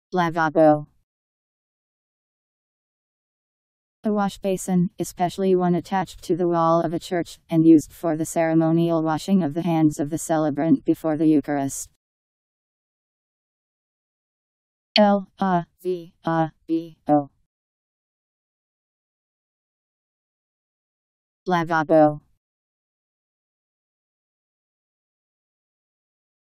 Lavabo. A washbasin, especially one attached to the wall of a church, and used for the ceremonial washing of the hands of the celebrant before the Eucharist. Lavabo. Lavabo.